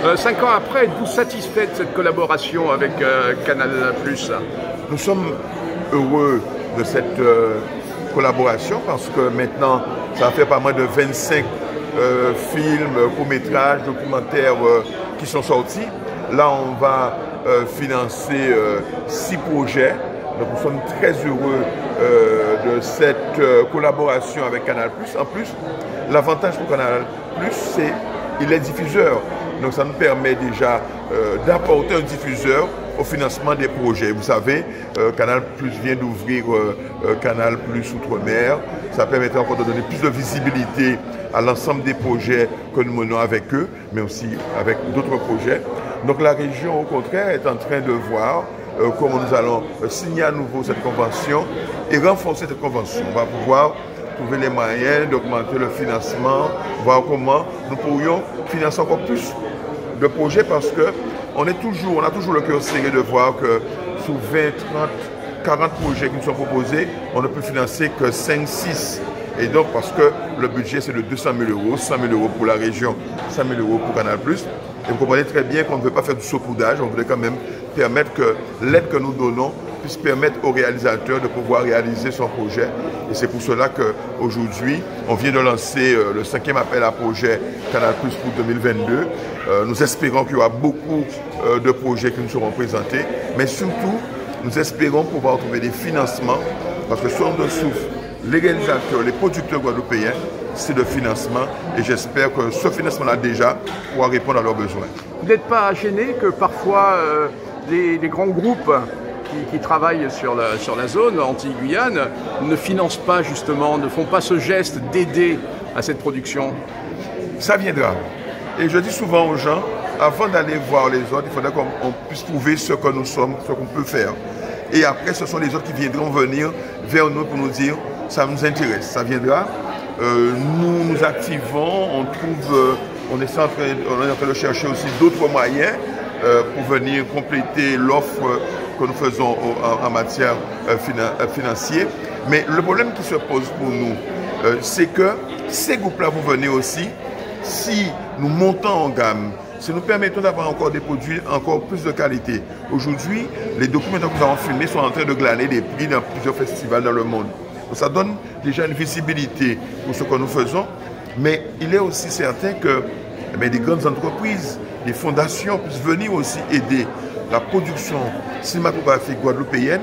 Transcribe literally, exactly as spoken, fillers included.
Euh, cinq ans après, êtes-vous satisfait de cette collaboration avec euh, Canal plus? Nous sommes heureux de cette euh, collaboration parce que maintenant, ça fait pas moins de vingt-cinq euh, films, courts-métrages, documentaires euh, qui sont sortis. Là, on va euh, financer euh, six projets. Donc, nous sommes très heureux euh, de cette euh, collaboration avec Canal plus. En plus, l'avantage pour Canal plus, c'est qu'il est diffuseur. Donc, ça nous permet déjà euh, d'apporter un diffuseur au financement des projets. Vous savez, euh, Canal plus vient d'ouvrir euh, euh, Canal plus Outre-mer. Ça permettra encore de donner plus de visibilité à l'ensemble des projets que nous menons avec eux, mais aussi avec d'autres projets. Donc la région, au contraire, est en train de voir euh, comment nous allons euh, signer à nouveau cette convention et renforcer cette convention. On va pouvoir trouver les moyens d'augmenter le financement, voir comment nous pourrions financer encore plus de projets parce que on est toujours, on a toujours le cœur serré de voir que sous vingt, trente, quarante projets qui nous sont proposés, on ne peut financer que cinq, six. Et donc, parce que le budget, c'est de deux cent mille euros, cent mille euros pour la région, cent mille euros pour Canal plus. Et vous comprenez très bien qu'on ne veut pas faire du saupoudrage, on voulait quand même permettre que l'aide que nous donnons puisse permettre au réalisateur de pouvoir réaliser son projet. Et c'est pour cela qu'aujourd'hui, on vient de lancer euh, le cinquième appel à projet Canal plus pour deux mille vingt-deux. Euh, nous espérons qu'il y aura beaucoup euh, de projets qui nous seront présentés, mais surtout, nous espérons pouvoir trouver des financements, parce que sur nos souffle, les réalisateurs, les producteurs guadeloupéens, c'est le financement, et j'espère que ce financement-là déjà pourra répondre à leurs besoins. Vous n'êtes pas gêné que parfois euh, les, les grands groupes qui, qui travaillent sur la, sur la zone Antilles-Guyane ne financent pas justement, ne font pas ce geste d'aider à cette production? Ça viendra. Et je dis souvent aux gens, avant d'aller voir les autres, il faudrait qu'on puisse prouver ce que nous sommes, ce qu'on peut faire. Et après, ce sont les autres qui viendront venir vers nous pour nous dire, ça nous intéresse, ça viendra. Euh, nous nous activons, on trouve, euh, on, est en train, on est en train de chercher aussi d'autres moyens euh, pour venir compléter l'offre que nous faisons au, en, en matière euh, finan, euh, financière. Mais le problème qui se pose pour nous, euh, c'est que ces groupes-là vont venir aussi si nous montons en gamme, si nous permettons d'avoir encore des produits encore plus de qualité. Aujourd'hui, les documents que nous avons filmés sont en train de glaner des prix dans plusieurs festivals dans le monde. Donc ça donne déjà une visibilité pour ce que nous faisons, mais il est aussi certain que eh bien, des grandes entreprises, des fondations puissent venir aussi aider la production cinématographique guadeloupéenne.